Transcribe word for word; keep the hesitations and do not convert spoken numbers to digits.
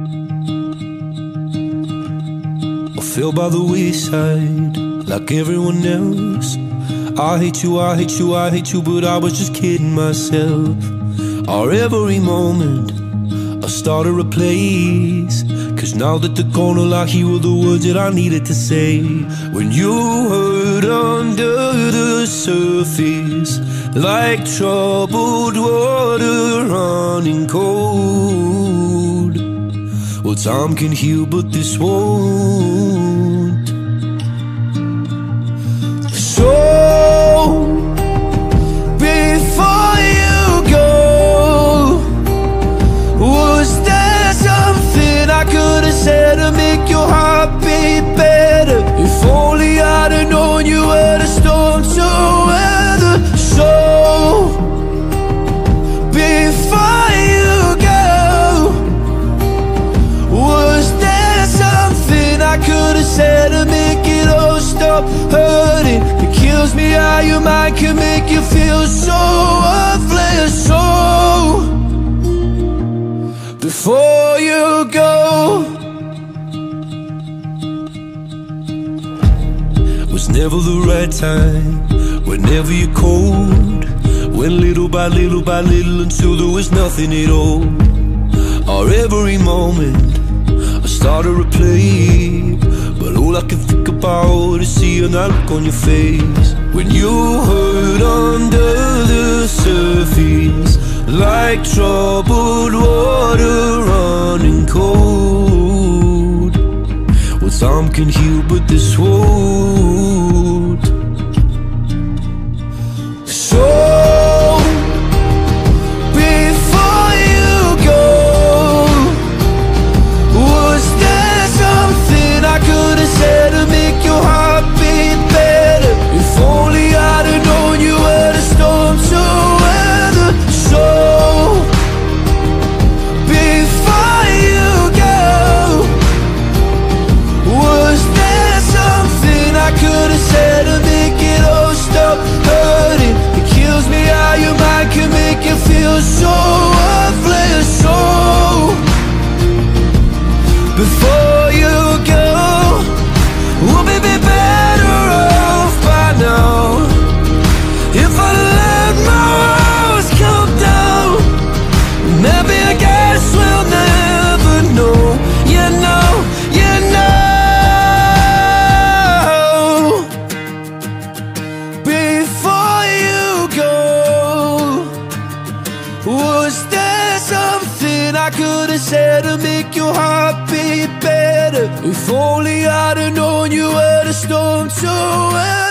I fell by the wayside like everyone else. I hate you, I hate you, I hate you, but I was just kidding myself. Our every moment I started a place, cause now that they're gone, all I hear were the words that I needed to say. When you hurt under the surface, like troubled water running cold. Well, time can heal, but this won't. So, before you go, was there something I could have said to make your heart beat better? If only I'd have known you were the storm to weather. So, before you go, was there something I could have said to make it all stop hurting? It kills me how your mind can make you feel so worthless. So, before you go, was never the right time, whenever you're cold. Went little by little by little until there was nothing at all. Our every moment I started to play, but all I can think about is seeing that look on your face. When you hurt under the surface, like troubled water running cold. Well, time can heal, but this won't. So, before you go, was there something I could have said to make your heart beat better? If only I'd have known you were the storm to weather. So, before you go, was there something I could have said to make it all stop hurting? It kills me how your mind can make you feel so worthless. So, before you go, we'll be better off by now. If I let my walls come down, maybe I guess we'll never know. You know, you know. Before you go, was there something I could have said to make your heart beat better? If only I'd have known you were the storm to weather.